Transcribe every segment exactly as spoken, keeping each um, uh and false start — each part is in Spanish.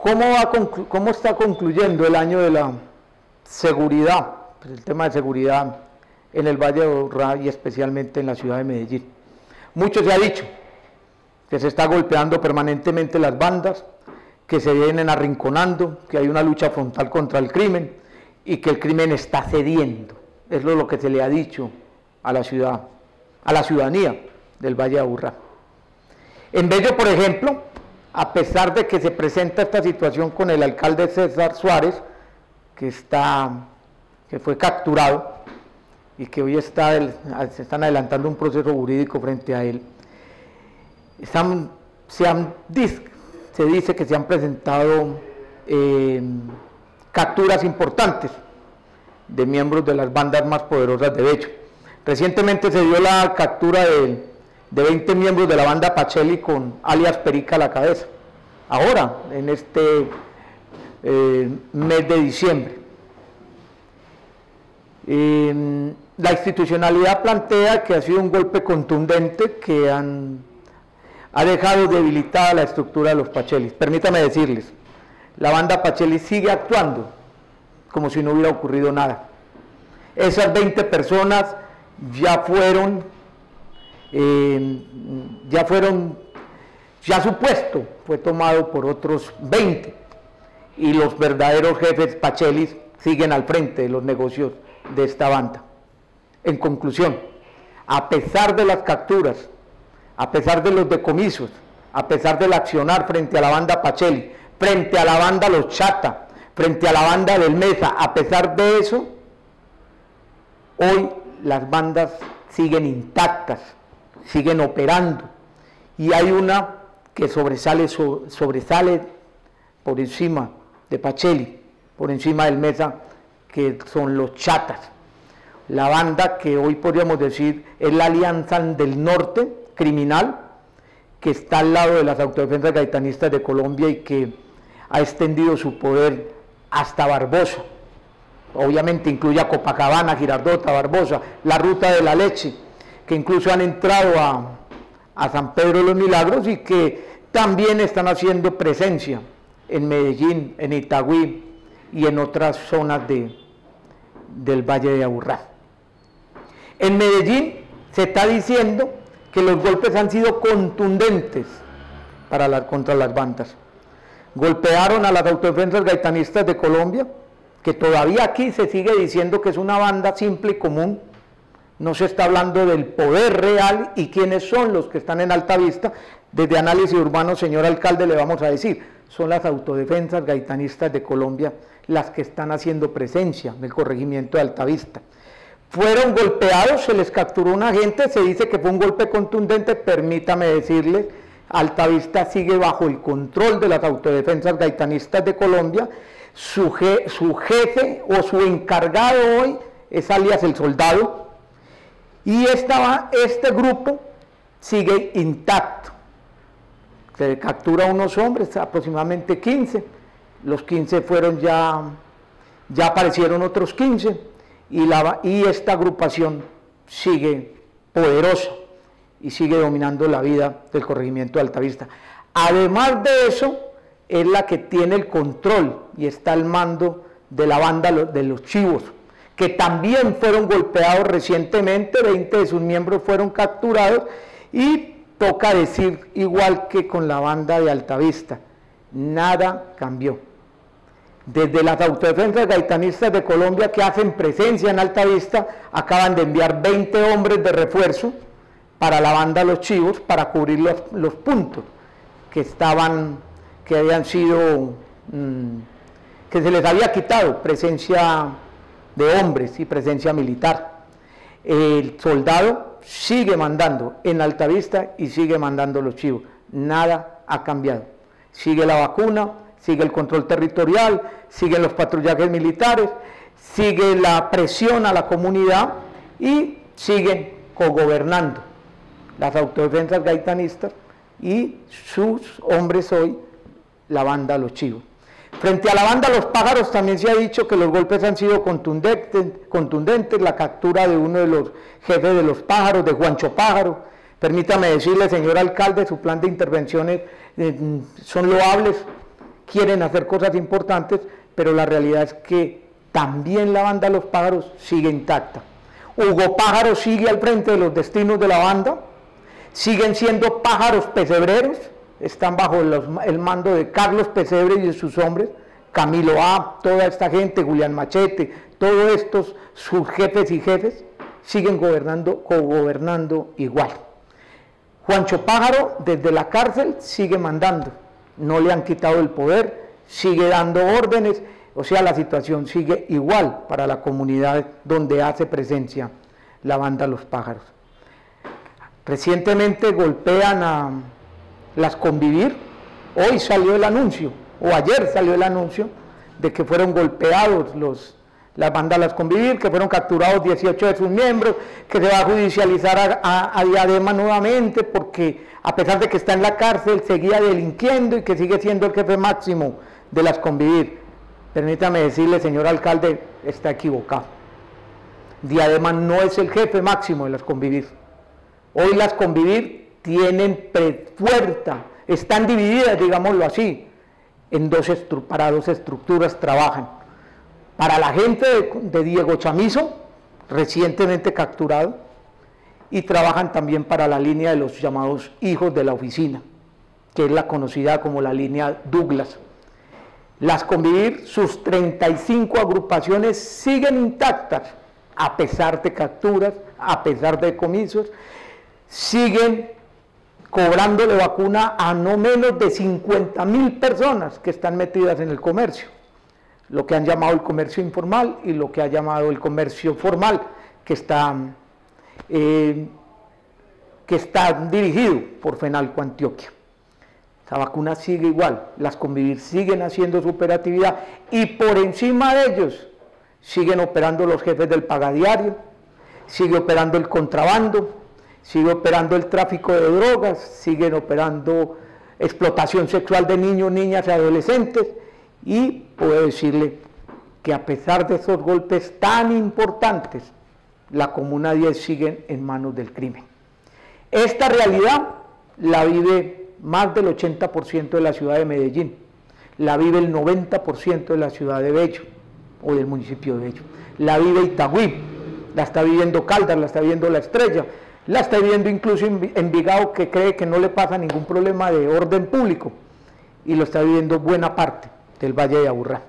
¿Cómo, va ¿Cómo está concluyendo el año de la seguridad? Pues el tema de seguridad en el Valle de Aburrá y especialmente en la ciudad de Medellín. Mucho se ha dicho que se está golpeando permanentemente las bandas, que se vienen arrinconando, que hay una lucha frontal contra el crimen y que el crimen está cediendo. Eso es lo que se le ha dicho a la ciudad, a la ciudadanía del Valle de Aburrá. En Bello, por ejemplo, a pesar de que se presenta esta situación con el alcalde César Suárez, que, está, que fue capturado y que hoy está el, se están adelantando un proceso jurídico frente a él, están, se, han, se dice que se han presentado eh, capturas importantes de miembros de las bandas más poderosas de Bello. Recientemente se dio la captura de, de veinte miembros de la banda Pacheli con alias Perica a la cabeza, ahora en este eh, mes de diciembre. Eh, la institucionalidad plantea que ha sido un golpe contundente que han, ha dejado debilitada la estructura de los Pachelis. Permítame decirles, la banda Pacheli sigue actuando como si no hubiera ocurrido nada. Esas veinte personas ya fueron, eh, ya fueron, ya su puesto fue tomado por otros veinte y los verdaderos jefes Pachelis siguen al frente de los negocios de esta banda. En conclusión, a pesar de las capturas, a pesar de los decomisos, a pesar del accionar frente a la banda Pacheli, frente a la banda Los Chata, frente a la banda del Mesa, a pesar de eso, hoy las bandas siguen intactas, siguen operando, y hay una que sobresale, so, sobresale por encima de Pacheli, por encima del Mesa, que son los Chatas, la banda que hoy podríamos decir es la Alianza del Norte criminal, que está al lado de las autodefensas gaitanistas de Colombia y que ha extendido su poder hasta Barbosa. Obviamente incluye a Copacabana, Girardota, Barbosa, la Ruta de la Leche, que incluso han entrado a, a San Pedro de los Milagros y que también están haciendo presencia en Medellín, en Itagüí y en otras zonas de, del Valle de Aburrá. En Medellín se está diciendo que los golpes han sido contundentes para la, contra las bandas. Golpearon a las autodefensas gaitanistas de Colombia, que todavía aquí se sigue diciendo que es una banda simple y común, no se está hablando del poder real y quiénes son los que están en Altavista. Desde Análisis Urbano, señor alcalde, le vamos a decir, son las autodefensas gaitanistas de Colombia las que están haciendo presencia en el corregimiento de Altavista. Fueron golpeados, se les capturó un agente, se dice que fue un golpe contundente. Permítame decirles, Altavista sigue bajo el control de las autodefensas gaitanistas de Colombia. Su, je, su jefe o su encargado hoy es alias El Soldado, y esta, este grupo sigue intacto. Se captura a unos hombres, aproximadamente quince, los quince fueron ya, ya aparecieron otros quince, y, la, y esta agrupación sigue poderosa y sigue dominando la vida del corregimiento de Altavista. Además de eso, es la que tiene el control y está al mando de la banda de los Chivos, que también fueron golpeados recientemente, veinte de sus miembros fueron capturados, y toca decir, igual que con la banda de Altavista, nada cambió. Desde las autodefensas gaitanistas de Colombia, que hacen presencia en Altavista, acaban de enviar veinte hombres de refuerzo para la banda Los Chivos, para cubrir los, los puntos que estaban, que habían sido, mmm, que se les había quitado presencia de hombres y presencia militar. El Soldado sigue mandando en Altavista y sigue mandando Los Chivos, nada ha cambiado. Sigue la vacuna, sigue el control territorial, siguen los patrullajes militares, sigue la presión a la comunidad y siguen cogobernando las autodefensas gaitanistas y sus hombres hoy, la banda Los Chivos. Frente a la banda Los Pájaros también se ha dicho que los golpes han sido contundentes, contundentes, la captura de uno de los jefes de Los Pájaros, de Juancho Pájaro. Permítame decirle, señor alcalde, su plan de intervenciones eh, son loables, quieren hacer cosas importantes, pero la realidad es que también la banda Los Pájaros sigue intacta. Hugo Pájaro sigue al frente de los destinos de la banda, siguen siendo pájaros pesebreros, están bajo los, el mando de Carlos Pesebre y de sus hombres, Camilo A, toda esta gente, Julián Machete, todos estos, sus jefes y jefes, siguen gobernando, cogobernando igual. Juancho Pájaro, desde la cárcel, sigue mandando, no le han quitado el poder, sigue dando órdenes, o sea, la situación sigue igual para la comunidad donde hace presencia la banda Los Pájaros. Recientemente golpean a las Convivir, hoy salió el anuncio, o ayer salió el anuncio, de que fueron golpeados los, la banda Las Convivir, que fueron capturados dieciocho de sus miembros, que se va a judicializar a, a, a Diadema nuevamente, porque a pesar de que está en la cárcel, seguía delinquiendo y que sigue siendo el jefe máximo de Las Convivir. Permítame decirle, señor alcalde, está equivocado. Diadema no es el jefe máximo de Las Convivir. Hoy Las Convivir tienen fuerza, están divididas, digámoslo así, en dos para dos estructuras trabajan. Para la gente de, de Diego Chamizo, recientemente capturado, y trabajan también para la línea de los llamados hijos de la oficina, que es la conocida como la línea Douglas. Las Convivir, sus treinta y cinco agrupaciones siguen intactas, a pesar de capturas, a pesar de decomisos, siguen cobrándole vacuna a no menos de cincuenta mil personas que están metidas en el comercio, lo que han llamado el comercio informal y lo que ha llamado el comercio formal, que está, eh, que está dirigido por Fenalco Antioquia. La vacuna sigue igual, Las Convivir siguen haciendo su operatividad y por encima de ellos siguen operando los jefes del pagadiario, sigue operando el contrabando, sigue operando el tráfico de drogas, siguen operando explotación sexual de niños, niñas y adolescentes, y puedo decirle que a pesar de esos golpes tan importantes, la Comuna diez sigue en manos del crimen. Esta realidad la vive más del ochenta por ciento de la ciudad de Medellín, la vive el noventa por ciento de la ciudad de Bello, o del municipio de Bello, la vive Itagüí, la está viviendo Caldas, la está viviendo La Estrella, la está viviendo incluso Envigado, que cree que no le pasa ningún problema de orden público, y lo está viviendo buena parte del Valle de Aburrá.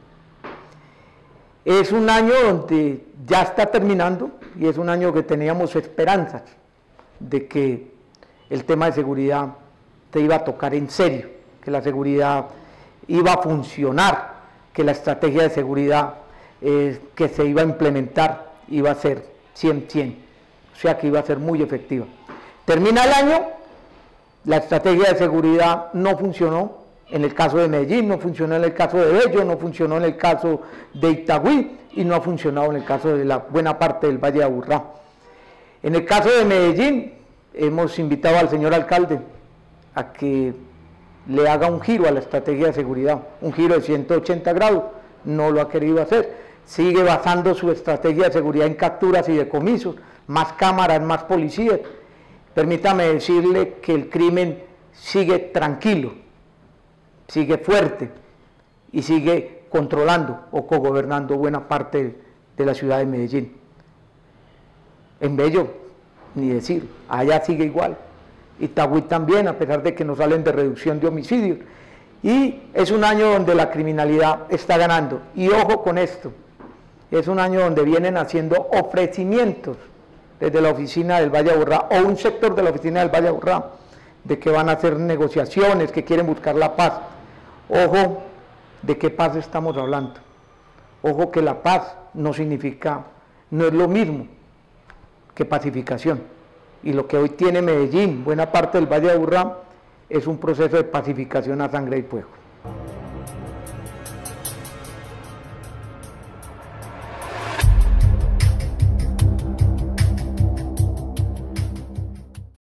Es un año donde ya está terminando, y es un año que teníamos esperanzas de que el tema de seguridad te iba a tocar en serio, que la seguridad iba a funcionar, que la estrategia de seguridad eh, que se iba a implementar iba a ser cien cien, o sea que iba a ser muy efectiva. Termina el año, la estrategia de seguridad no funcionó en el caso de Medellín, no funcionó en el caso de Bello, no funcionó en el caso de Itagüí y no ha funcionado en el caso de la buena parte del Valle de Aburrá. En el caso de Medellín, hemos invitado al señor alcalde a que le haga un giro a la estrategia de seguridad, un giro de ciento ochenta grados, no lo ha querido hacer, sigue basando su estrategia de seguridad en capturas y decomisos, más cámaras, más policías. Permítame decirle que el crimen sigue tranquilo, sigue fuerte y sigue controlando o cogobernando buena parte de la ciudad de Medellín. En Bello, ni decir, allá sigue igual. Itagüí también, a pesar de que nos salen de reducción de homicidios. Y es un año donde la criminalidad está ganando. Y ojo con esto, es un año donde vienen haciendo ofrecimientos desde la oficina del Valle de Aburrá, o un sector de la oficina del Valle de Aburrá, de que van a hacer negociaciones, que quieren buscar la paz. Ojo, ¿de qué paz estamos hablando? Ojo que la paz no significa, no es lo mismo que pacificación. Y lo que hoy tiene Medellín, buena parte del Valle de Aburrá, es un proceso de pacificación a sangre y fuego.